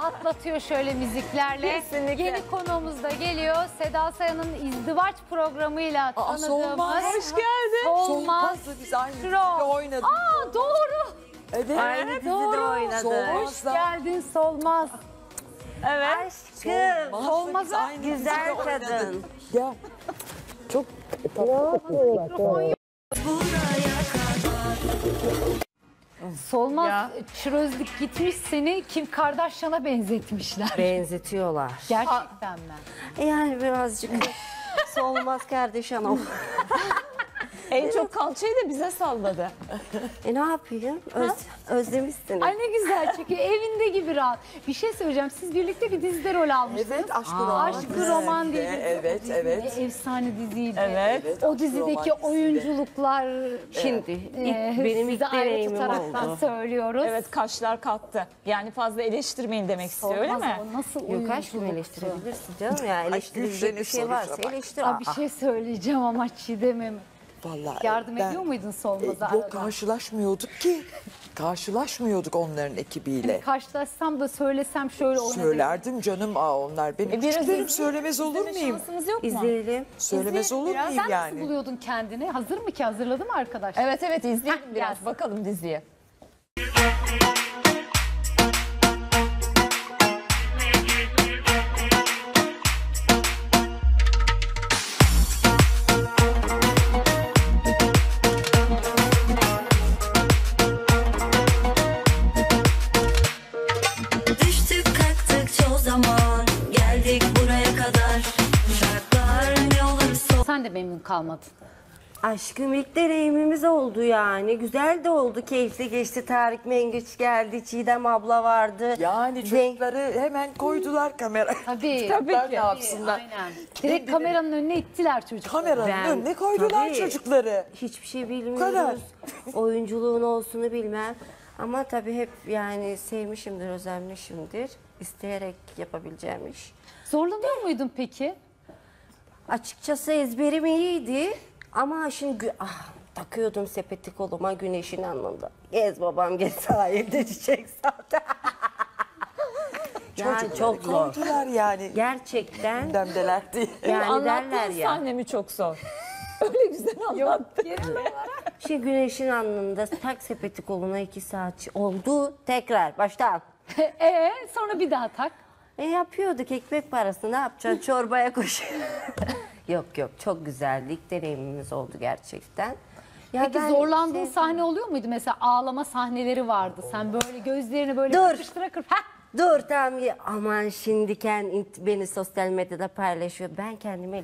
rahatlatıyor şöyle müziklerle. Kesinlikle. Yeni konuğumuz da geliyor. Seda Sayan'ın izdivaç programıyla tanıdığımız. Solmaz. Hoş geldin. Solmaz. Da biz aynı dizide Şro. oynadık. Aa doğru. Evet. Aynı dizide Doğru. oynadı. Solmaz. Hoş geldin Solmaz. Evet. Solmaz'la biz Solmaz'a aynı dizide Güzel oynadık. kadın. Ya. Çok Solmaz Ya. çırözlük gitmiş, seni Kim Kardashian'a benzetmişler. Benzetiyorlar. Gerçekten mi? Yani birazcık solmaz kardeş hanım. En çok kalçayı da bize salladı. Ne yapayım? Özlemişsiniz. Ay ne güzel çünkü evinde gibi rahat. Bir şey söyleyeceğim. Siz birlikte bir dizide rol almıştınız. evet, Aşk-ı Roman. Aşk-ı Roman diye bir Evet, dizi. evet. Ne efsane diziydi. Evet. Evet, O Aşk-ı dizideki Roman oyunculuklar Şimdi benim size ilk ayrı deneyimim tutaraktan oldu. söylüyoruz. Evet, kaşlar kalktı. Yani fazla eleştirmeyin demek istiyor, öyle Solmaz mi? ama nasıl Yok aşkım oyunculuktu? eleştirebilirsin canım ya. Eleştirilecek güzeli bir şey soru varsa sormak. eleştir. Aa, bir şey söyleyeceğim ama Çiğdem'im. Vallahi Yardım ben- ediyor muydun Solmaz'a? Yok, arada? karşılaşmıyorduk ki. Karşılaşmıyorduk onların ekibiyle. Karşılaşsam da söylesem şöyle olabilir. Söylerdim canım. Onlar benim biraz küçüklerim, izleyelim. söylemez olur İzleme muyum? şansımız yok mu? İzleyelim. Söylemez olur Biraz. muyum Sen yani? nasıl buluyordun kendini? Hazır mı ki? Hazırladı mı arkadaşlar? Evet evet, izleyelim Heh, biraz. gelsin. Bakalım diziye. Düştük kalktık çoğu zaman, geldik buraya kadar. Şartlar ne olursa Sen de memnun kalmadın. Aşkım ilk deneyimimiz oldu yani. Güzel de oldu. Keyifli geçti. Tarık Mengüç geldi. Çiğdem abla vardı. Yani Cenk- çocukları hemen koydular kameraya. Tabii. Çocuklar ne yapsınlar? Aynen. Direkt kameranın önüne ittiler çocukları. Kameranın Ben- önüne koydular tabii. çocukları. Hiçbir şey kadar. bilmiyoruz. Oyunculuğun olsunu bilmem. Ama tabii hep yani sevmişimdir, özenmişimdir. İsteyerek yapabileceğim iş. Zorlanıyor muydun peki? Açıkçası ezberim iyiydi. Ama şimdi takıyordum sepeti koluma güneşin alnında. Gez babam gez sahilde çiçek zaten. Yani Çocukları çok zor. koydular yani. Gerçekten Gündemdeler diye. yani derler Anlattığın ya. sahne mi çok zor? Öyle güzel anlattı. Şimdi güneşin alnında tak sepeti koluna 2 saat oldu. Tekrar baştan. Sonra bir daha tak. Yapıyorduk ekmek parası ne yapacaksın çorbaya koş. Yok çok güzeldi. İlk deneyimimiz oldu gerçekten. Ya Peki ben zorlandığın şey- sahne oluyor muydu? Mesela ağlama sahneleri vardı. Sen böyle gözlerini böyle Dur. kırpıştıra Heh! Dur tamam aman şimdi beni sosyal medyada paylaşıyor. Ben kendimi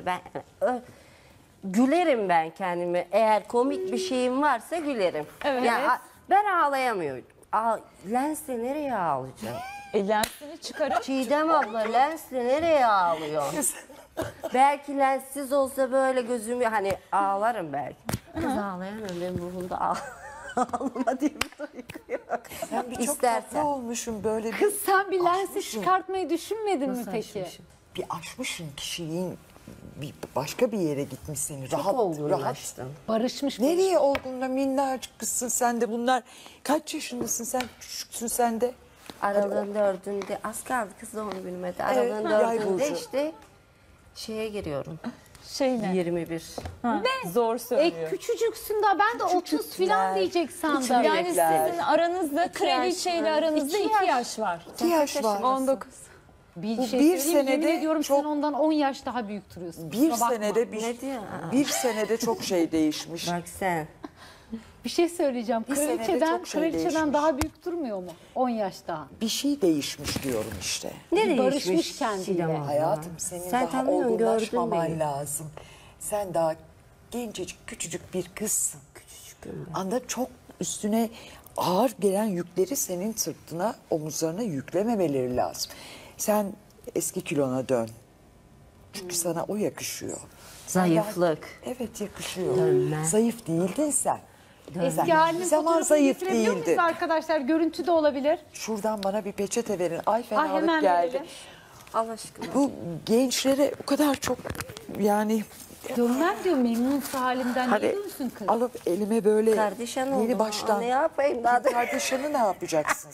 gülerim ben kendimi. Eğer komik bir şeyim varsa gülerim. Evet. Ya, ben ağlayamıyorum. Lensle nereye ağlayacağım? Lensini çıkarıp Çiğdem abla lensle nereye ağlıyor? Belki lenssiz olsa böyle gözümü hani ağlarım belki. Kız ağlayamam benim ruhumda ağlama diye bir duygu yok. Ben bir çok İstersen. tatlı olmuşum böyle bir. Kız sen bir lensi Aşmışım. çıkartmayı düşünmedin mi Nasıl peki? aşmışım? Bir aşmışsın kişiliğin. Başka bir yere gitmişsin. Çok Rahat. olgunlaştım. Barışmış mı? Nereye olgunla minnacık kızsın sen de bunlar. Kaç yaşındasın sen? Küçüksün sen de. Aralığın 4'ünde az kaldı kız doğum günüme de. Evet, Aralığın yay 4'ünde burcu. işte şeye giriyorum. şey ne? 21. Zor söylüyor. Küçücüksün daha, ben de 30 falan diyecek sandım. Yani Melekler. sizin aranızda kraliçeyle aranızda 2 yaş var. 2 yaş var. 19. Bir Bu şey bir söyleyeyim, yemin senede ediyorum çok- sen ondan 10 yaş daha büyük duruyorsun. Bir Kusura bakma. senede Ne diyor? bir senede çok şey değişmiş. Bak sen. Bir şey söyleyeceğim. Bir senede Kraliçeden, çok şey değişmiş. daha büyük durmuyor mu? 10 yaş daha. Bir şey değişmiş diyorum işte. Ne barışmış değişmiş kendiyle. Çiğdem abla? Hayatım senin Sen daha tanıyorsun, gördün olgunlaşmaman beni. lazım. Sen daha gencecik küçücük bir kızsın. Küçücüküm ben. Anda çok üstüne ağır gelen yükleri senin sırtına, omuzlarına yüklememeleri lazım. Sen eski kilona dön. Çünkü sana o yakışıyor. Sen Zayıflık. daha- Evet yakışıyor. Dönme. Zayıf değildin sen. Eski halinin Bir zaman fotoğrafını zayıf getirebiliyor muyuz değildi. arkadaşlar? Görüntü de olabilir. Şuradan bana bir peçete verin. Ay hemen fenalık geldi. verelim. Allah aşkına. Bu gençlere o kadar çok yani Dönmem diyor, memnunsa halinden. hani Niye dönsün kız? alıp elime böyle Kardeşen oldum. yeni baştan. Ne yapayım daha da? Kardeşini ne yapacaksın sen?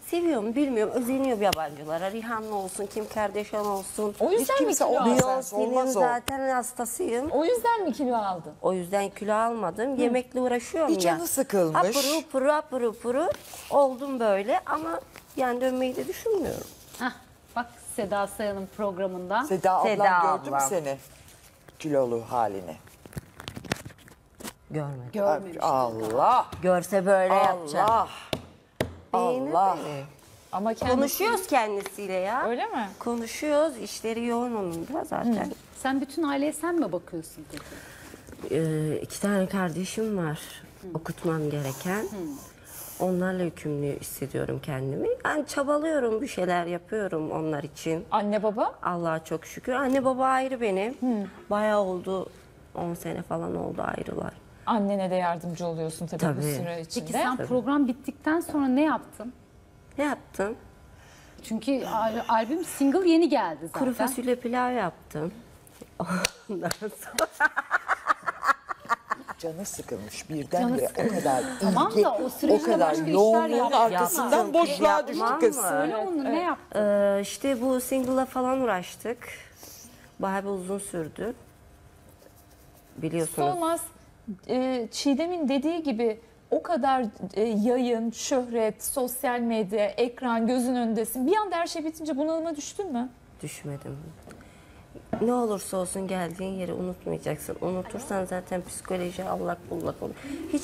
seviyorum, bilmiyorum. Özeniyor yabancılara. Rihanna olsun, Kim Kardashian olsun. O yüzden mi kimse kilo olmaz. aldın? Beyoncé Beyoncé'nin olmaz o. zaten hastasıyım. O yüzden mi kilo aldın? O yüzden kilo almadım. Yemekle uğraşıyorum Bir ya. canı sıkılmış. Apuru puru oldum böyle ama yani dönmeyi de düşünmüyorum. Hah, bak Seda Sayan'ın programında. Seda ablam Seda gördün mü ablam. seni? Kilolu halini. Görmedim. Görmemiş. Allah. Görse böyle yapacak. Allah. Beğenir Allah. beni. Ama kendisi... Konuşuyoruz kendisiyle ya. Öyle mi? Konuşuyoruz. İşleri yoğun onun da zaten. Sen bütün aileye sen mi bakıyorsun peki? 2 tane kardeşim var. Okutmam gereken. Onlarla yükümlü hissediyorum kendimi. Ben çabalıyorum, bir şeyler yapıyorum onlar için. Anne baba? Allah'a çok şükür. Anne baba ayrı benim. Bayağı oldu. 10 sene falan oldu ayrılar. Annene de yardımcı oluyorsun tabii, bu Tabii. süre içinde. Peki sen program bittikten sonra ne yaptın? Ne yaptım? Çünkü albüm single yeni geldi zaten. Kuru fasulye pilav yaptım. Ondan sonra Canı sıkılmış birdenbire o kadar Tamam ilgi, da o o süreçte kadar başka işler yoğunluğun yaptın. arkasından Yaptım. boşluğa düştü Yapmam kız. mı? Söyle onu ne yaptın? işte bu single'la falan uğraştık. Bayağı bir uzun sürdü. Biliyorsunuz. Solmaz Çiğdem'in dediği gibi o kadar yayın, şöhret, sosyal medya, ekran gözün önündesin. Bir anda her şey bitince bunalıma düştün mü? Düşmedim. Ne olursa olsun geldiğin yeri unutmayacaksın. Unutursan zaten psikoloji allak bullak olur.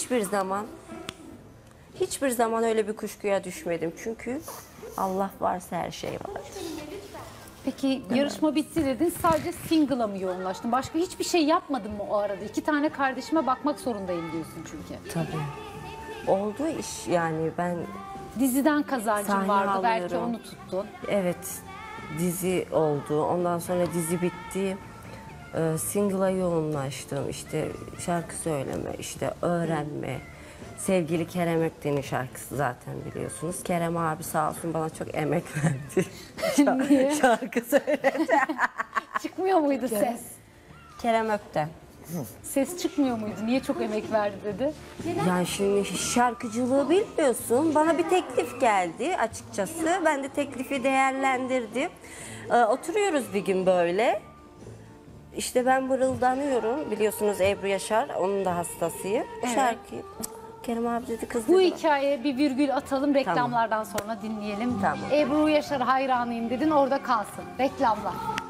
Hiçbir zaman öyle bir kuşkuya düşmedim. Çünkü Allah varsa her şey var. Peki yarışma bitti dedin, sadece single'a mı yoğunlaştın? Başka hiçbir şey yapmadın mı o arada? 2 tane kardeşime bakmak zorundayım diyorsun çünkü. Tabii. Oldu iş yani ben Diziden kazancın Sahne vardı, belki alıyorum. onu tuttun. evet dizi oldu. Ondan sonra dizi bitti. Single'a yoğunlaştım. İşte şarkı söyleme, işte öğrenme. Sevgili Kerem Ökten'in şarkısı zaten biliyorsunuz. Kerem abi sağ olsun bana çok emek verdi. Şarkı söyledi. Çıkmıyor muydu ses? Kerem Ökten. Ses çıkmıyor muydu? Niye çok emek verdi dedi. Yani şimdi şarkıcılığı bilmiyorsun. Bana bir teklif geldi açıkçası. Ben de teklifi değerlendirdim. Oturuyoruz bir gün böyle. İşte ben mırıldanıyorum. Biliyorsunuz Ebru Yaşar, onun da hastasıyım. Şarkıyı. Kerem abi dedi kız Bu dedi. hikayeye bir virgül atalım, reklamlardan sonra dinleyelim. Tamam. Ebru Yaşar hayranıyım dedin, orada kalsın. Reklamlar.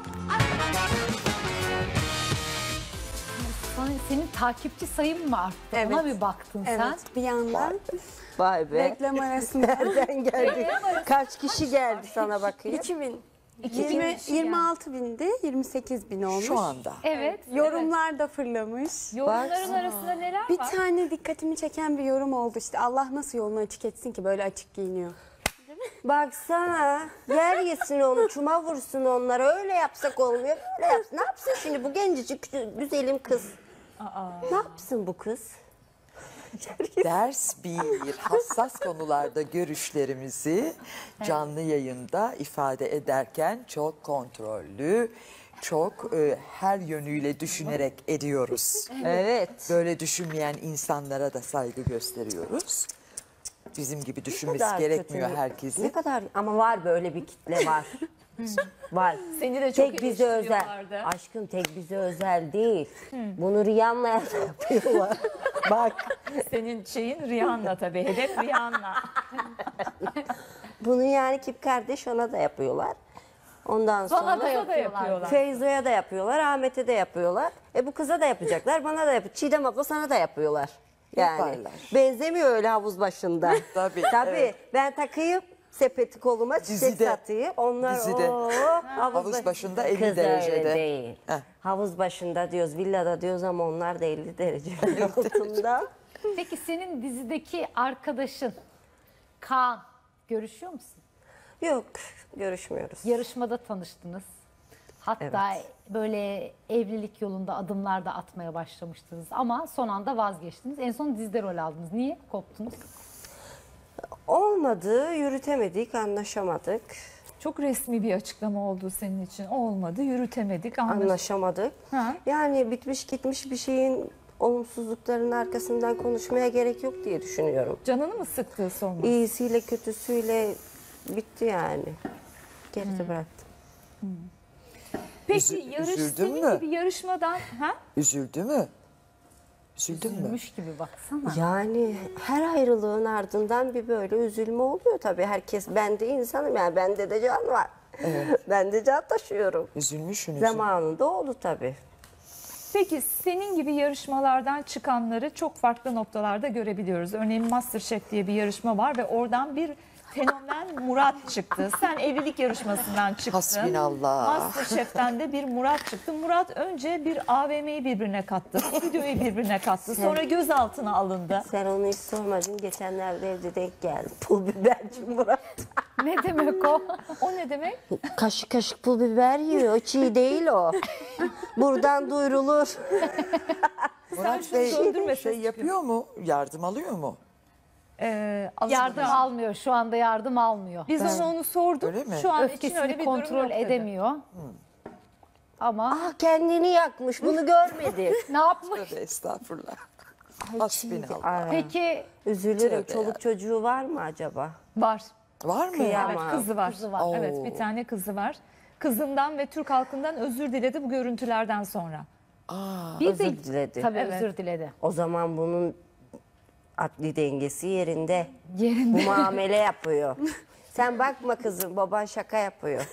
Senin takipçi sayın mı arttı? Evet. Ona bir baktın sen. Evet, bir yandan Vay be. reklam arasında Nereden geldi? Kaç kişi geldi sana bakayım? 2000. 2000 kişi 26 bindi, 28 bin olmuş. Şu anda. Evet. Yorumlar da fırlamış. Yorumların arasında neler Bir var? tane dikkatimi çeken bir yorum oldu işte. Allah nasıl yolunu açık etsin ki böyle açık giyiniyor. Baksana. Yer yesin onu, çuma vursun onlara. Öyle yapsak olmuyor. Böyle yapsın. Ne yapsın şimdi bu gencecik güzelim kız? Ne yapsın bu kız? Ders bir, hassas konularda görüşlerimizi canlı yayında ifade ederken çok kontrollü, çok her yönüyle düşünerek ediyoruz. Evet. Böyle düşünmeyen insanlara da saygı gösteriyoruz. Bizim gibi Ne düşünmesi kadar gerekmiyor kötü. herkesin. Ne kadar ama var böyle bir kitle var. Var. Seni de çok Tek bize özel. eleştiriyorlardı. Aşkım tek bize özel değil. Bunu Rihanna'ya yapıyorlar. Bak. Senin şeyin Rihanna tabii. Hedef Rihanna. Bunu yani Kim Kardashian'a da yapıyorlar. Ondan sonra Bana da Yapıyorlar. yapıyorlar. Feyzo'ya da yapıyorlar, Ahmet'e de yapıyorlar. Bu kıza da yapacaklar, bana da yapıyor. Çiğdem abla sana da yapıyorlar. Yani Yaparlar. benzemiyor öyle havuz başında. Tabii, Tabii. evet. Ben takayım sepeti koluma, çiçek Dizide. satayım. Onlar Dizide. Havuz başında 50 Kız derecede. öyle değil. Heh. Havuz başında diyoruz, villada diyoruz ama onlar da 50 derece altında. Peki senin dizideki arkadaşın Kaan, görüşüyor musun? Yok, görüşmüyoruz. Yarışmada tanıştınız. Hatta böyle evlilik yolunda adımlar da atmaya başlamıştınız ama son anda vazgeçtiniz. En son dizide rol aldınız. Niye koptunuz? Olmadı, yürütemedik, anlaşamadık. Çok resmi bir açıklama oldu senin için. Olmadı, yürütemedik, Anlaşamadık. Ha. Yani bitmiş gitmiş bir şeyin olumsuzluklarının arkasından konuşmaya gerek yok diye düşünüyorum. Canını mı sıktı Solmaz? İyisiyle kötüsüyle Bitti yani. Geride bıraktım. Peki Üzüldün senin mü? gibi yarışmadan Üzüldü mü? Üzüldün mü? Gülmüş gibi baksana. Yani her ayrılığın ardından bir böyle üzülme oluyor tabii. Herkes, ben de insanım yani, bende de can var. Ben de can taşıyorum. Üzülmüşsün. Zamanında oldu tabii. Peki senin gibi yarışmalardan çıkanları çok farklı noktalarda görebiliyoruz. Örneğin MasterChef diye bir yarışma var ve oradan bir fenomen Murat çıktı. Sen evlilik yarışmasından çıktın. Hasbinallah. MasterChef'ten de bir Murat çıktı. Murat önce bir AVM'yi birbirine kattı. Stüdyoyu birbirine kattı. Sonra gözaltına alındı. Sen onu hiç sormadın. Geçenlerde evde denk geldi. Pul biberci Murat. Ne demek o? O ne demek? Kaşık kaşık pul biber yiyor. Çiğ değil o. Buradan duyurulur. Murat şunu Bey söndürme şey yapıyor mu? Yardım alıyor mu? Yardım almıyor. Şu anda yardım almıyor. Biz onu sorduk. Öyle mi? Şu an için Öfkesini öyle bir durum kontrol yok dedi. edemiyor. Ama Ah, kendini yakmış. Bunu görmedi. ne yapmış? Tövbe estağfurullah. Hasbinallah. Ay, Peki üzülürüm. Tövbe Çoluk çocuğu var mı acaba? Var. Var mı? Kıyam. Evet, Ama kızı var. kızı var. Oo. Evet, bir tane kızı var. Kızından ve Türk halkından özür diledi bu görüntülerden sonra. bir Özür de diledi. tabii Evet. özür diledi. O zaman bunun akli dengesi yerinde. Yerinde. Bu muamele yapıyor. Sen bakma kızım, baban şaka yapıyor.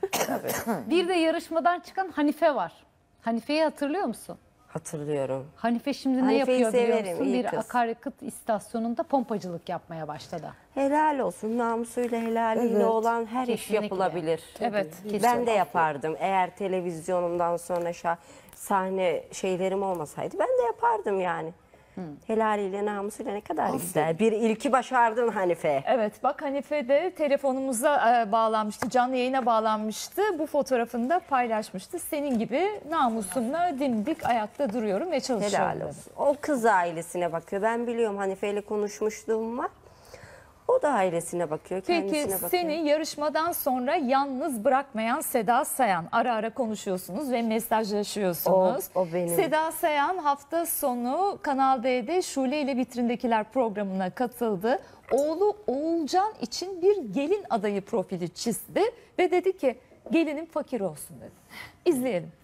Bir de yarışmadan çıkan Hanife var. Hanife'yi hatırlıyor musun? Hatırlıyorum. Hanife şimdi ne Hanife'yi yapıyor biliyor severim, musun? iyi Bir kız. akaryakıt istasyonunda pompacılık yapmaya başladı. Helal olsun, namusuyla helaliyle olan her iş Kesinlikle. yapılabilir. Evet. Ben de yapardım. Eğer televizyonumdan sonra sahne şeylerim olmasaydı ben de yapardım yani. Helaliyle namusuyla ne kadar güzel. Bir ilki başardın Hanife. Evet, bak Hanife de telefonumuza bağlanmıştı, canlı yayına bağlanmıştı. Bu fotoğrafını da paylaşmıştı. Senin gibi namusumla dimdik ayakta duruyorum ve çalışıyorum Helal dedi. olsun. O kız ailesine bakıyor. Ben biliyorum, Hanife ile konuşmuşluğum var. O da ailesine bakıyor, Peki kendisine bakıyor. seni yarışmadan sonra yalnız bırakmayan Seda Sayan. Ara ara konuşuyorsunuz ve mesajlaşıyorsunuz. O benim. Seda Sayan hafta sonu Kanal D'de Şule ile Vitrindekiler programına katıldı. Oğlu Oğulcan için bir gelin adayı profili çizdi ve dedi ki gelinim fakir olsun dedi. İzleyelim.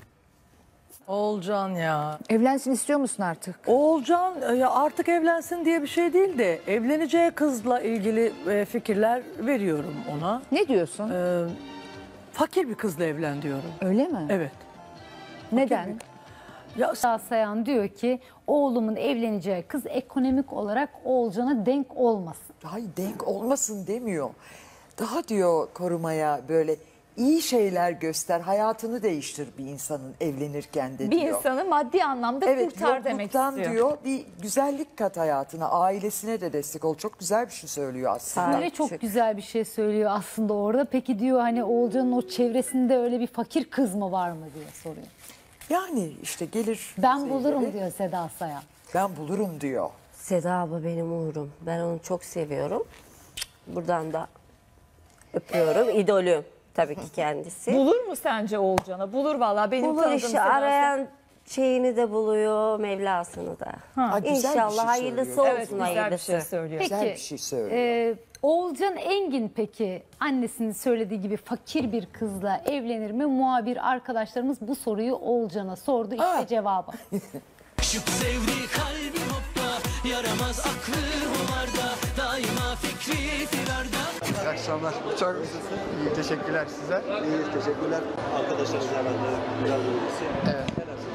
Oğulcan ya. Evlensin istiyor musun artık? Oğulcan ya artık evlensin diye bir şey değil de evleneceği kızla ilgili fikirler veriyorum ona. Ne diyorsun? Fakir bir kızla evlen diyorum. Öyle mi? Evet. Neden? Ya Seda Sayan diyor ki oğlumun evleneceği kız ekonomik olarak Oğulcan'a denk olmasın. Hayır, denk olmasın demiyor. Daha diyor korumaya böyle iyi şeyler göster, hayatını değiştir bir insanın evlenirken de Bir diyor. insanı maddi anlamda Evet, kurtar demek yokluktan istiyor. diyor bir güzellik kat hayatına, ailesine de destek ol. Çok güzel bir şey söylüyor aslında. Böyle çok güzel bir şey söylüyor aslında orada. Peki diyor hani Oğulcan'ın o çevresinde öyle bir fakir kız mı var mı diye soruyor. Yani işte gelir. Ben şeyleri, bulurum diyor Seda Sayan. Ben bulurum diyor. Seda abla benim uğurum. Ben onu çok seviyorum. Buradan da öpüyorum. İdolüm tabii ki kendisi. Bulur mu sence Oğulcan'a? Bulur vallahi benim Bulur tanıdığım işte, Seda Sayan. arayan şeyini de buluyor, Mevlasını da. Ha, güzel bir şey İnşallah hayırlısı söylüyor. Evet, olsun, güzel bir hayırlısı. şey söylüyor. Güzel Peki, bir şey söylüyor. Oğulcan Engin peki annesinin söylediği gibi fakir bir kızla evlenir mi? Muhabir arkadaşlarımız bu soruyu Oğulcan'a sordu. İşte Aa. cevabı. Şıp sevdi kalbim hoppa, yaramaz aklı hovarda, daima fikri firarda. İyi akşamlar. Çok iyi, teşekkürler size. İyi, teşekkürler. Arkadaşlarınızla ben de güzel bir Evet.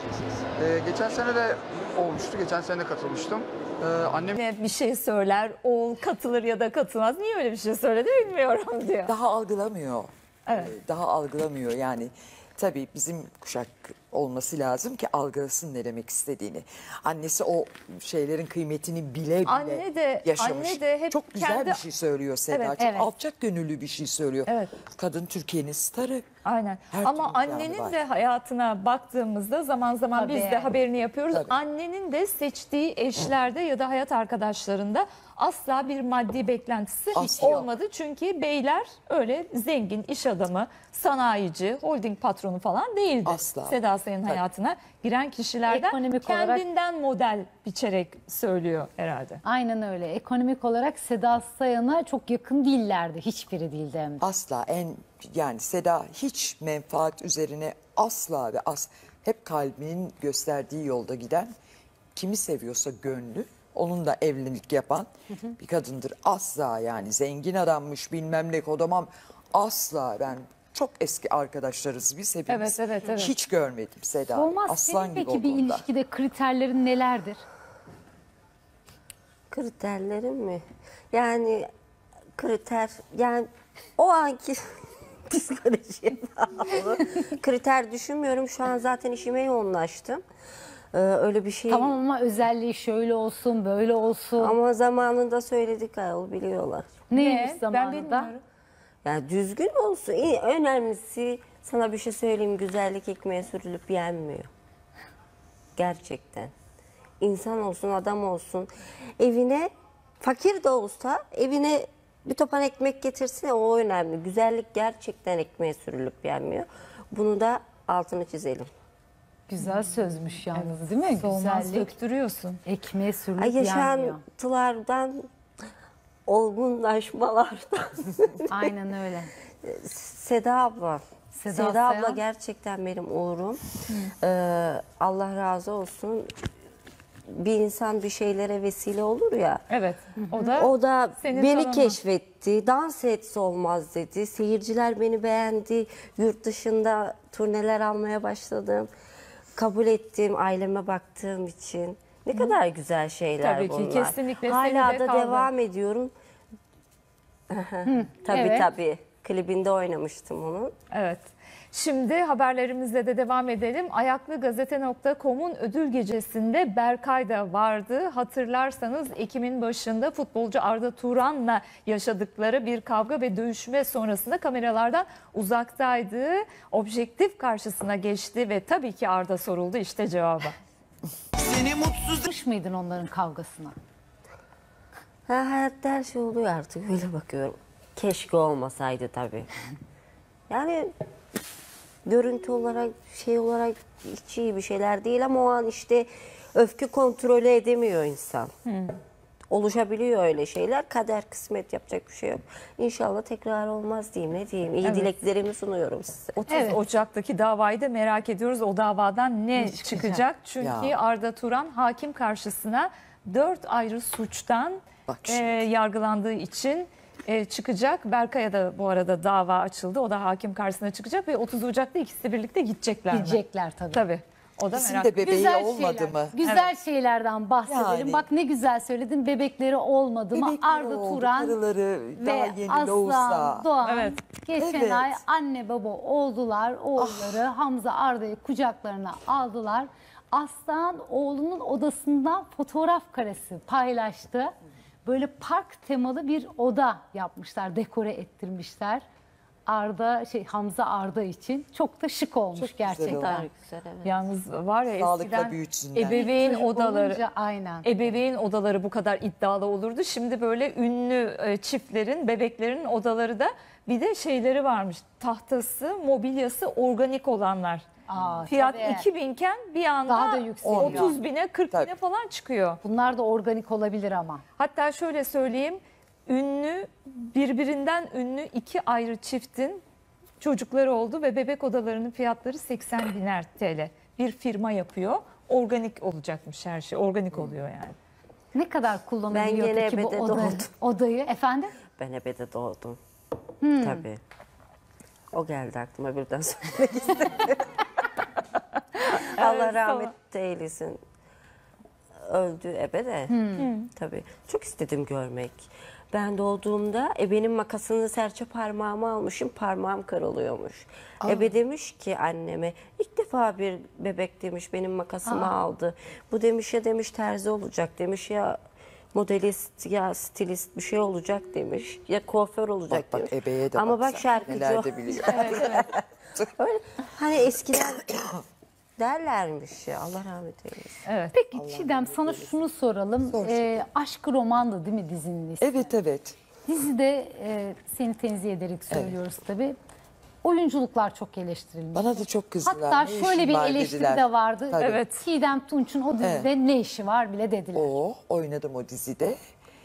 Geçen sene de olmuştu. Geçen sene de katılmıştım. Annem Bir şey söyler, oğul katılır ya da katılmaz. Niye öyle bir şey söyledi bilmiyorum diyor. Daha algılamıyor. Evet. Daha algılamıyor yani. Tabii bizim kuşak olması lazım ki algılasın ne demek istediğini. Annesi o şeylerin kıymetini bile bile Anne de- yaşamış. anne de hep çok güzel kendi- bir şey söylüyor Seda. Evet, çok evet. alçak gönüllü bir şey söylüyor. Evet. Kadın Türkiye'nin starı. Aynen. Her Ama türlü imkanı annenin var. de hayatına baktığımızda zaman zaman Tabii. biz de haberini yapıyoruz. Tabii. Annenin de seçtiği eşlerde ya da hayat arkadaşlarında asla bir maddi beklentisi hiç Asla yok. olmadı. Çünkü beyler öyle zengin iş adamı, sanayici, holding patronu falan değildi. Asla. Seda Sayan'ın hayatına giren kişilerden Ekonomik olarak- kendinden model biçerek söylüyor herhalde. Aynen öyle. Ekonomik olarak Seda Sayan'a çok yakın değillerdi. Hiçbiri değildi hem de. Asla yani Seda hiç menfaat üzerine asla ve hep kalbinin gösterdiği yolda giden, kimi seviyorsa gönlü onunla evlilik yapan bir kadındır. Asla yani zengin adammış bilmem ne kodamam, asla. Ben çok eski arkadaşlarız biz hepimiz. Evet. Hiç görmedim Seda. Olmaz. Aslan Senin gibi peki bir olduğunda. ilişkide kriterlerin nelerdir? Kriterlerim mi? Yani kriter, yani o anki psikolojiye bağlı. Kriter düşünmüyorum. Şu an zaten işime yoğunlaştım. Öyle bir şey. Tamam ama özelliği şöyle olsun, böyle olsun. Ama zamanında söyledik ayol, biliyorlar. Neymiş Ben zamanında? bilmiyorum. Yani düzgün olsun. Önemlisi, sana bir şey söyleyeyim, güzellik ekmeğe sürülüp yenmiyor. Gerçekten. İnsan olsun, adam olsun. Evine, fakir de olsa evine bir topan ekmek getirsin, o önemli. Güzellik gerçekten ekmeğe sürülüp yenmiyor. Bunu da altını çizelim. Güzel sözmüş yalnız değil mi? Olmaz, Güzellik döktürüyorsun. ekmeğe sürülüp Ay, yenmiyor. yaşantılardan, olgunlaşmalardan. Aynen öyle. Seda abla. Seda abla Sayan. gerçekten benim uğurum. Allah razı olsun. Bir insan bir şeylere vesile olur ya. Evet. O da senin beni salonun. keşfetti. Dans etse olmaz dedi. Seyirciler beni beğendi. Yurt dışında turneler almaya başladım. Kabul ettim aileme baktığım için. Ne kadar güzel şeyler Tabii ki, bunlar. kesinlikle. Hala Seni de da kaldı. devam ediyorum. Tabii evet. tabii. Klibinde oynamıştım onun. Evet. Şimdi haberlerimizle de devam edelim. Ayaklığgazete.com'un ödül gecesinde Berkay da vardı. Hatırlarsanız Ekim'in başında futbolcu Arda Turan'la yaşadıkları bir kavga ve dövüşme sonrasında kameralardan uzaktaydı. Objektif karşısına geçti ve tabii ki Arda soruldu. İşte cevabı. Seni mutsuz Yapmış mıydın onların kavgasına? Hayatta her şey oluyor artık, öyle bakıyorum. Keşke olmasaydı tabii. Yani görüntü olarak, şey olarak hiç iyi bir şeyler değil ama o an işte öfke kontrolü edemiyor insan. Oluşabiliyor öyle şeyler. Kader, kısmet, yapacak bir şey yok. İnşallah tekrar olmaz diyeyim, ne diyeyim. İyi dileklerimi sunuyorum size. 30 Ocak'taki davayı da merak ediyoruz. O davadan ne çıkacak? Çünkü Ya. Arda Turan hakim karşısına 4 ayrı suçtan Bak şimdi. yargılandığı için çıkacak. Berkay'a da bu arada dava açıldı. O da hakim karşısına çıkacak ve 30 Ocak'ta ikisi de birlikte gidecekler. Gidecekler tabii. Tabii. O da İkisinin merak de bebeği Güzel olmadı şeyler, mı? Güzel şeylerden bahsedelim. Yani. Bak ne güzel söyledin. Bebekleri olmadı mı? Bebekleri Arda oldu, Turan karıları daha ve yeni Aslan doğursa. Doğan Evet. geçen Evet. ay anne baba oldular. Oğulları Hamza Arda'yı kucaklarına aldılar. Aslan oğlunun odasından fotoğraf karesi paylaştı. Böyle park temalı bir oda yapmışlar, dekore ettirmişler. Hamza Arda için çok da şık olmuş Çok güzel gerçekten. olmuş. Güzel, evet. Yalnız var ya Sağlıkla eskiden büyütsünler. ebeveyn Çocuk odaları olunca aynen. ebeveyn odaları bu kadar iddialı olurdu. Şimdi böyle ünlü çiftlerin, bebeklerin odaları da bir de şeyleri varmış. Tahtası, mobilyası organik olanlar. Fiyat tabii. 2000 iken bir anda Daha da yükseliyor. 30 bine 40 bine Tabii. falan çıkıyor. Bunlar da organik olabilir ama. Hatta şöyle söyleyeyim, birbirinden ünlü 2 ayrı çiftin çocukları oldu ve bebek odalarının fiyatları 80.000'er TL. Bir firma yapıyor, organik olacakmış her şey, organik oluyor yani. Ne kadar kullanılıyor Ben gene peki bu ebede doğdum. odayı? Efendim? Ben ebede doğdum. Tabii. O geldi aklıma birden söylemek istedim. Allah rahmet eylesin. Öldü ebede. Tabii. Çok istedim görmek. Ben doğduğumda ebenin makasını serçe parmağıma almışım. Parmağım kırılıyormuş. Ebe demiş ki anneme, ilk defa bir bebek demiş benim makasımı aldı. Bu demiş ya demiş terzi olacak demiş, ya modelist ya stilist bir şey olacak demiş. Ya kuaför olacak Bak demiş. ebeye de Ama bak bak sen, şarkıcı neler o. de biliyor. Öyle, hani eskiden derlermiş ya, Allah rahmet eylesin. Evet. Peki Çiğdem sana şunu soralım. Aşk romandı değil mi dizinin ismi? Evet evet. Dizide seni tenzih ederek söylüyoruz tabii. oyunculuklar çok eleştirilmiş. Bana da çok kızdılar. Hatta Ne işin şöyle bir var eleştiri dediler. de vardı. Tabii. Evet. Çiğdem Tunç'un o dizide ne işi var bile dediler. Oynadım o dizide.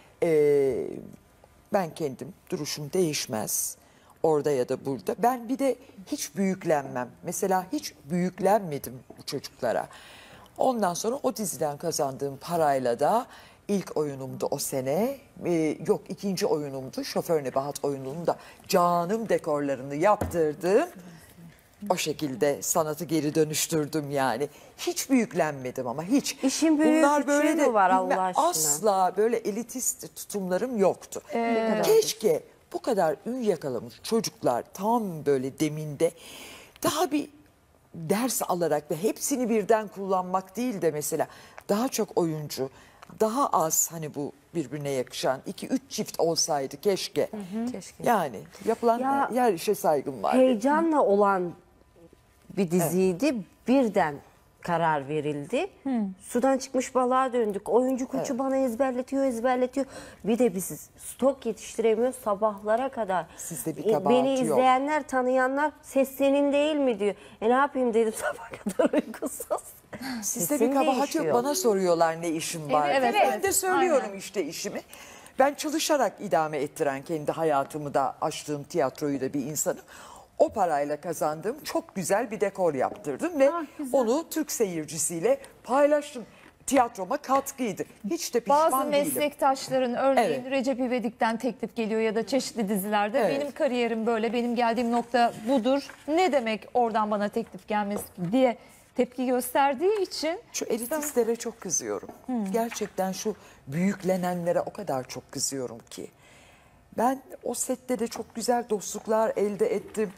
Ben kendim, duruşum değişmez. Orada ya da burada. Ben bir de hiç büyüklenmem. Mesela hiç büyüklenmedim bu çocuklara. Ondan sonra o diziden kazandığım parayla da ilk oyunumdu o sene. Yok, ikinci oyunumdu. Şoför Nebahat oyunumda canım dekorlarını yaptırdım. O şekilde sanatı geri dönüştürdüm yani. Hiç büyüklenmedim ama hiç. İşin büyüğü küçüğü mü var Allah aşkına? Asla böyle elitist tutumlarım yoktu. Keşke bu kadar ün yakalamış çocuklar tam böyle deminde daha bir ders alarak ve hepsini birden kullanmak değil de mesela daha çok oyuncu, daha az hani bu birbirine yakışan 2-3 çift olsaydı keşke. Keşke. Yani yapılan her işe saygım var. Heyecanla olan bir diziydi. Birden karar verildi. Sudan çıkmış balığa döndük. Oyuncu koçu bana ezberletiyor. Bir de biz stok yetiştiremiyoruz sabahlara kadar. Sizde bir kabahati Beni yok. izleyenler, tanıyanlar ses senin değil mi diyor. Ne yapayım dedim sabah kadar uykusuz. Sizde bir Sesim kabahat değişiyor. yok. Bana soruyorlar ne işim var. Evet, Ben evet. de söylüyorum işte işimi. Ben çalışarak idame ettiren kendi hayatımı da açtığım tiyatroyu da bir insanım. O parayla kazandığım çok güzel bir dekor yaptırdım ve onu Türk seyircisiyle paylaştım. Tiyatroma katkıydı. Hiç de pişman Bazı değilim. meslektaşların örneğin Evet. Recep İvedik'ten teklif geliyor ya da çeşitli dizilerde benim kariyerim böyle, benim geldiğim nokta budur. Ne demek oradan bana teklif gelmesi diye tepki gösterdiği için. Şu elitistlere çok kızıyorum. Gerçekten şu büyüklenenlere o kadar çok kızıyorum ki. Ben o sette de çok güzel dostluklar elde ettim.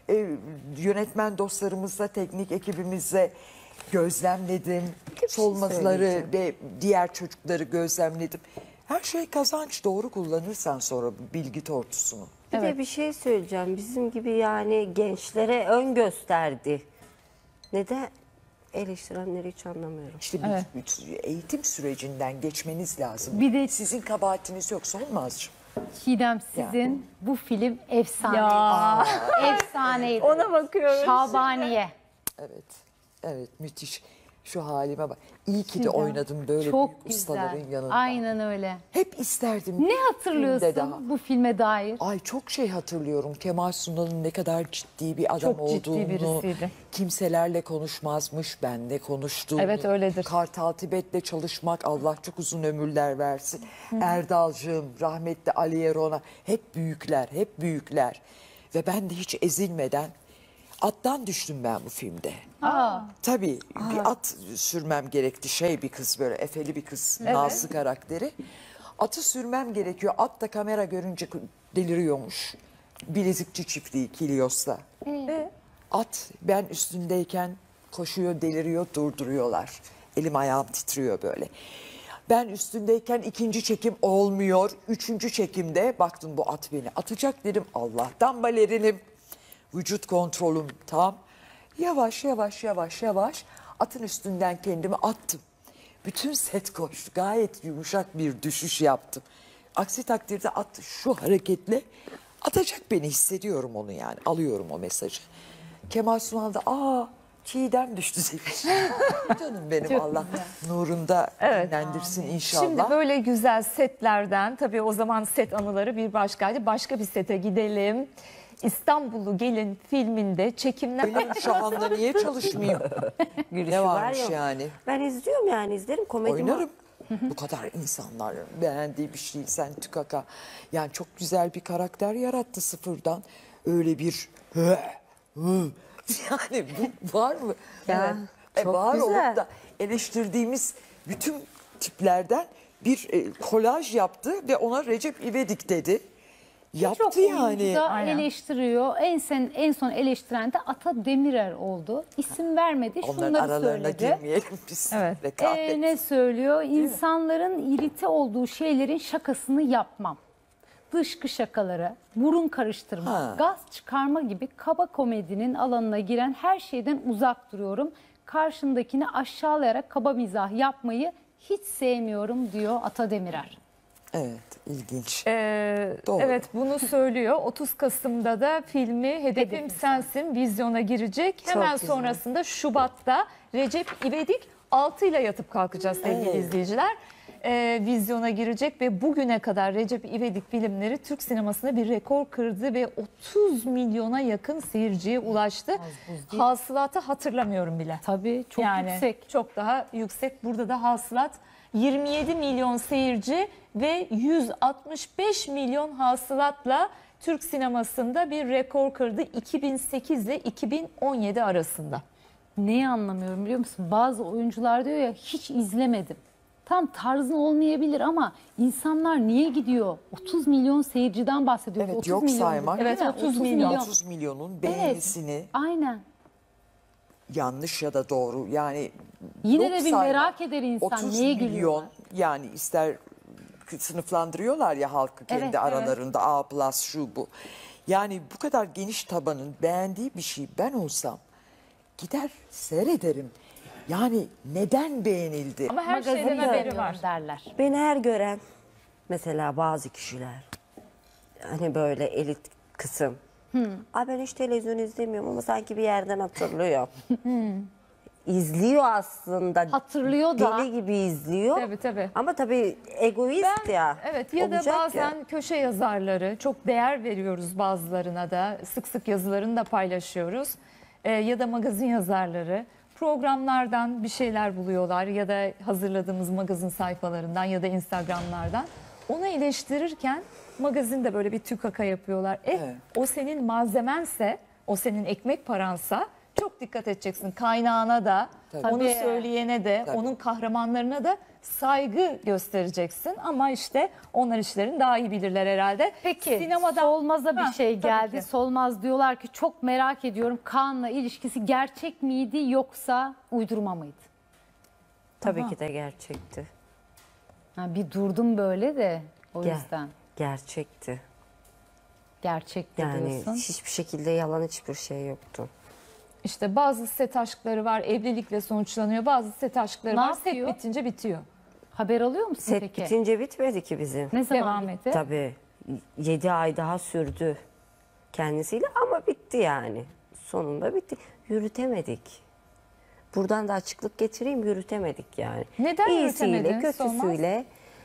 Yönetmen dostlarımızla, teknik ekibimizle gözlemledim. Solmazları ve diğer çocukları gözlemledim. Her şey kazanç, doğru kullanırsan sonra bu bilgi tortusunu. Bir de bir şey söyleyeceğim. Bizim gibi yani gençlere ön gösterdi. Neden eleştirenleri hiç anlamıyorum. İşte bir eğitim sürecinden geçmeniz lazım. Bir de sizin kabahatiniz yoksa olmaz. Çiğdem sizin bu film efsane. Ya. Efsaneydi. Ona bakıyoruz. Şabaniye. Evet müthiş. Şu halime bak. İyi ki de oynadım böyle Çok büyük güzel. ustaların yanında. Aynen öyle. Hep isterdim. Ne filmde hatırlıyorsun daha. bu filme dair? Ay çok şey hatırlıyorum. Kemal Sunal'ın ne kadar ciddi bir adam Çok ciddi olduğunu. birisiydi. Kimselerle konuşmazmış. Benle konuştuğunu. Evet, öyledir. Kartal Tibet'le çalışmak, Allah çok uzun ömürler versin. Erdalcığım, rahmetli Ali Yeron'a hep büyükler, hep büyükler. Ve ben de hiç ezilmeden attan düştüm ben bu filmde. Tabii bir at sürmem gerekti. Bir kız böyle efeli bir kız, Nazlı karakteri. Atı sürmem gerekiyor. At da kamera görünce deliriyormuş. Bilezikçi çiftliği Kilyos'ta. At ben üstündeyken koşuyor, deliriyor, durduruyorlar. Elim ayağım titriyor böyle. Ben üstündeyken ikinci çekim olmuyor. Üçüncü çekimde baktım bu at beni atacak dedim. Allah'tan balerinim. Vücut kontrolüm tam. Yavaş atın üstünden kendimi attım. Bütün set koştu. Gayet yumuşak bir düşüş yaptım. Aksi takdirde at şu hareketle atacak beni, hissediyorum onu yani. Alıyorum o mesajı. Kemal Sunal da Çiğdem düştü demiş. Canım benim, Allah nurunda dinlendirsin inşallah. Şimdi böyle güzel setlerden, tabii o zaman set anıları bir başkaydı. Başka bir sete gidelim. İstanbullu Gelin filminde çekimler... Benim şu anda niye çalışmayayım? Ne varmış yani? Ben izliyorum yani, izlerim komedi. Oynarım. Bu kadar insanlar beğendiği bir şey, sen tükaka. Yani çok güzel bir karakter yarattı sıfırdan. Öyle bir yani bu var mı? Ya, çok var güzel. olup da eleştirdiğimiz bütün tiplerden bir kolaj yaptı ve ona Recep İvedik dedi. Yaptı Çok yani. oyuncu da eleştiriyor. En son eleştiren de Ata Demirer oldu. İsim vermedi. Onların Şunları aralarına söyledi. girmeyelim biz. Evet. Rekabet. Ne söylüyor? İnsanların irite olduğu şeylerin şakasını yapmam. Dışkı şakaları, burun karıştırma, gaz çıkarma gibi kaba komedinin alanına giren her şeyden uzak duruyorum. Karşımdakini aşağılayarak kaba mizah yapmayı hiç sevmiyorum diyor Ata Demirer. Evet, ilginç. Doğru. Evet, bunu söylüyor. 30 Kasım'da da filmi Hedefim Sensin vizyona girecek. Hemen güzel. sonrasında Şubat'ta Recep İvedik 6 ile yatıp kalkacağız sevgili izleyiciler. Vizyona girecek ve bugüne kadar Recep İvedik filmleri Türk sinemasında bir rekor kırdı ve 30 milyona yakın seyirciye ulaştı. Hasılatı hatırlamıyorum bile. Tabii çok yüksek. Çok daha yüksek. Burada da hasılat 27 milyon seyirci ve 165 milyon hasılatla Türk sinemasında bir rekor kırdı 2008 ile 2017 arasında. Neyi anlamıyorum biliyor musun? Bazı oyuncular diyor ya hiç izlemedim. Tam tarzın olmayabilir ama insanlar niye gidiyor? 30 milyon seyirciden bahsediyoruz. Evet, 30 yok milyon. saymak. Evet, 30 milyon. 30 milyonun beğenisini Aynen. yanlış ya da doğru yani Yine yok de bir saymak. merak eder insan 30 neye milyon gülüyorlar? yani ister sınıflandırıyorlar ya halkı kendi Evet, aralarında A plus şu bu. Yani bu kadar geniş tabanın beğendiği bir şey ben olsam gider seyrederim. Yani neden beğenildi? Ama her şeyden haberi var. Derler. Beni her gören mesela bazı kişiler hani böyle elit kısım. Ay ben hiç televizyon izlemiyorum ama sanki bir yerden hatırlıyor. İzliyor aslında. Hatırlıyor da. Deli gibi izliyor. Tabii. Ama tabii egoist ya. Evet ya da Olacak bazen ya. köşe yazarları, çok değer veriyoruz bazılarına da, sık sık yazılarını da paylaşıyoruz. Ya da magazin yazarları programlardan bir şeyler buluyorlar ya da hazırladığımız magazin sayfalarından ya da Instagramlardan. Onu eleştirirken magazinde böyle bir tükaka yapıyorlar. Evet. O senin malzemense, o senin ekmek paransa çok dikkat edeceksin. Kaynağına da, Tabii. onu söyleyene de, Tabii. onun kahramanlarına da saygı göstereceksin. Ama işte onlar işlerini daha iyi bilirler herhalde. Peki Sinemada Solmaz'a bir şey tabii geldi. ki. Solmaz diyorlar ki çok merak ediyorum Kaan'la ilişkisi gerçek miydi yoksa uydurma mıydı? Tabii ki de gerçekti. Ha, bir durdum böyle de o Gel. yüzden. Gerçekti. Gerçekti Yani diyorsun. hiçbir şekilde yalan hiçbir şey yoktu. İşte bazı set aşkları var, evlilikle sonuçlanıyor. Bazı set aşkları Ne var, set yapıyor? bitince bitiyor. Haber alıyor musun Set peki? bitince bitmedi ki bizim. Ne zaman Devam bitti? Tabii 7 ay daha sürdü kendisiyle ama bitti yani. Sonunda bitti. Yürütemedik. Buradan da açıklık getireyim, yürütemedik yani. Neden İyisiyle, yürütemedin, kötüsüyle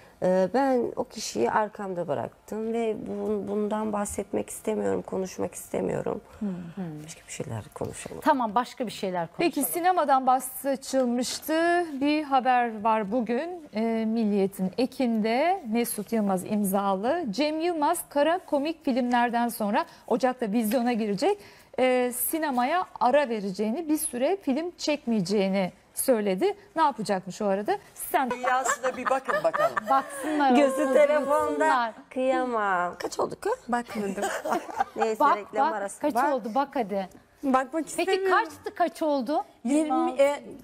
ben o kişiyi arkamda bıraktım ve bundan bahsetmek istemiyorum, konuşmak istemiyorum. Başka bir şeyler konuşalım. Tamam başka bir şeyler konuşalım. Peki sinemadan bahs açılmıştı. Bir haber var bugün. Milliyet'in ekinde Mesut Yılmaz imzalı. Cem Yılmaz kara komik filmlerden sonra Ocak'ta vizyona girecek. Sinemaya ara vereceğini, bir süre film çekmeyeceğini söyledi. Ne yapacakmış o arada? Sen Dünyasına bir bakın bakalım. Baksınlar. Gözü onu telefonda. yutsunlar. Kıyamam. Kaç oldu kız? Bakmadım. Neyse Bak reklam bak arası. kaç Bak. oldu bak hadi. Bakmak Peki istemiyorum. kaç oldu? 20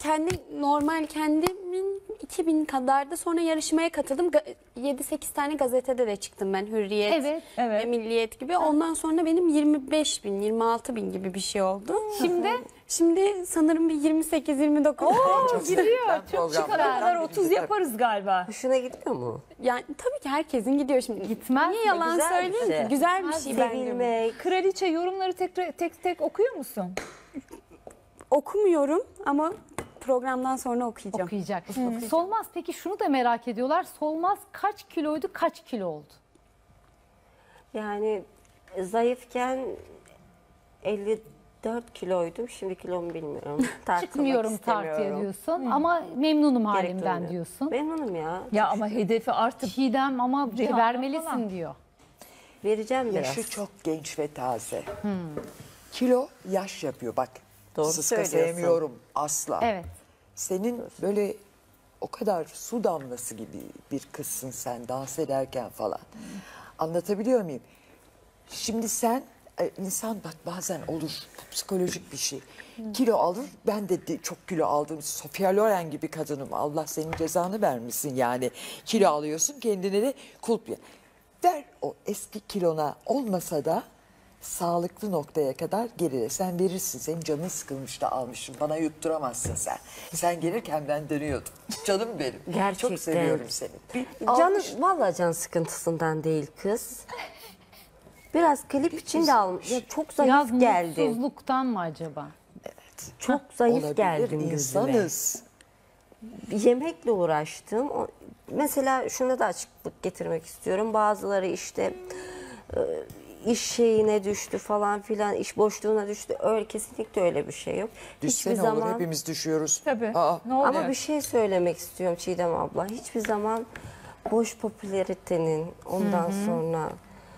kendimin 2000 kadardı. Sonra yarışmaya katıldım. 7-8 tane gazetede de çıktım ben. Hürriyet, Evet. Evet. Milliyet gibi. Ondan sonra benim 25 bin, 26 bin gibi bir şey oldu. Şimdi sanırım bir 28-29. Gidiyor. Çok Programlardan kadar biri 30 güzel. yaparız galiba. Hoşuna gitmiyor mu? Yani tabii ki herkesin gidiyor şimdi. Gitmez Niye mi? yalan Güzel bir söyleyeyim şey. ki? Güzel bir şey bence. Sevilmek. Kraliçe yorumları tek tek okuyor musun? Okumuyorum ama programdan sonra okuyacağım. Okuyacak. Solmaz peki şunu da merak ediyorlar. Solmaz kaç kiloydu kaç kilo oldu? Yani zayıfken 54 kiloydum. Şimdi kilomu bilmiyorum. Tartılmak Çıkmıyorum tartıya istemiyorum. diyorsun ama memnunum Gerek halimden duymuyorum. diyorsun. Memnunum ya. Ya ama hedefi artık Çiğdem ama Rihanna vermelisin falan. diyor. Vereceğim biraz. Yaşı çok genç ve taze. Kilo yaş yapıyor bak. Doğru Sıska söylüyorsun. sevmiyorum asla. Evet. Senin böyle o kadar su damlası gibi bir kızsın sen dans ederken falan. Anlatabiliyor muyum? Şimdi sen insan bak bazen olur psikolojik bir şey. Kilo alır ben de çok kilo aldım. Sofia Loren gibi kadınım. Allah senin cezanı vermesin yani. Kilo alıyorsun kendine de kulp ver o eski kilona olmasa da sağlıklı noktaya kadar geride. Sen verirsin. Senin canın sıkılmış da almışım. Bana yutturamazsın sen. Sen gelirken ben dönüyordum. Canım benim. Gerçekten. Çok seviyorum seni. Canı vallahi can sıkıntısından değil kız. Biraz klip için de almış. Ya çok zayıf Biraz geldim. mutsuzluktan mı acaba? Çok zayıf Olabilir, geldim gözüme. insanız. Yemekle uğraştım. Mesela şuna da açıklık getirmek istiyorum. Bazıları işte iş şeyine düştü falan filan, iş boşluğuna düştü. Öyle kesinlikle öyle bir şey yok. Düşse ne olur, hepimiz düşüyoruz. Tabii. Aa, Ne oluyor? Ama bir şey söylemek istiyorum Çiğdem abla. Hiçbir zaman boş popülaritenin ondan sonra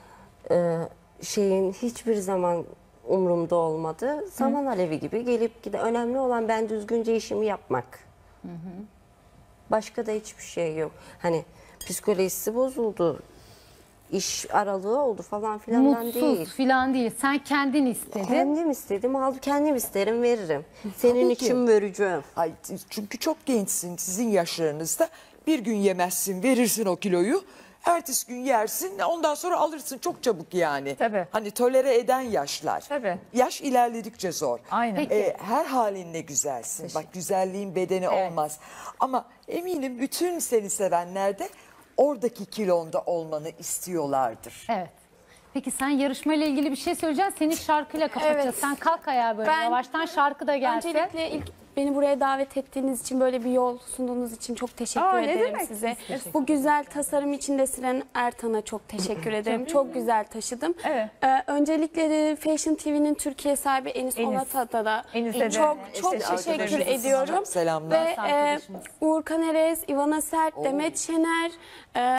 şeyin hiçbir zaman umurumda olmadı. Saman alevi gibi gelip gide. Önemli olan ben düzgünce işimi yapmak. Başka da hiçbir şey yok. Hani psikolojisi bozuldu. İş aralığı oldu falan filandan Mutsuz değil. filan değil. Sen kendin istedin. Kendim istedim, aldım, kendim isterim, veririm. Senin Tabii ki. için vereceğim. Ay, çünkü çok gençsin, sizin yaşlarınızda bir gün yemezsin, verirsin o kiloyu. Ertesi gün yersin, ondan sonra alırsın çok çabuk yani. Tabii. Hani tolere eden yaşlar. Tabii. Yaş ilerledikçe zor. Aynen. Peki. Her halinle güzelsin. Bak, güzelliğin bedeni olmaz. Ama eminim bütün seni sevenler de oradaki kilonda olmanı istiyorlardır. Evet. Peki sen yarışmayla ilgili bir şey söyleyeceksin. Seni şarkıyla kapatacağız. Evet. Sen kalk ayağa böyle Ben- yavaştan şarkı da gelsin. Öncelikle ilk beni buraya davet ettiğiniz için, böyle bir yol sunduğunuz için çok teşekkür Ne ederim demek? size. Biz teşekkür Bu güzel tasarım içinde Siren Ertan'a çok teşekkür ederim. Çok güzel taşıdım. Evet. Öncelikle de Fashion TV'nin Türkiye sahibi Enis Onata'da da Enis'e de çok işte teşekkür arkadaşımız. ediyorum. Selamlar. Ve Arkadaşımız. Uğur Kanerez, Ivana Sert, Demet Şener,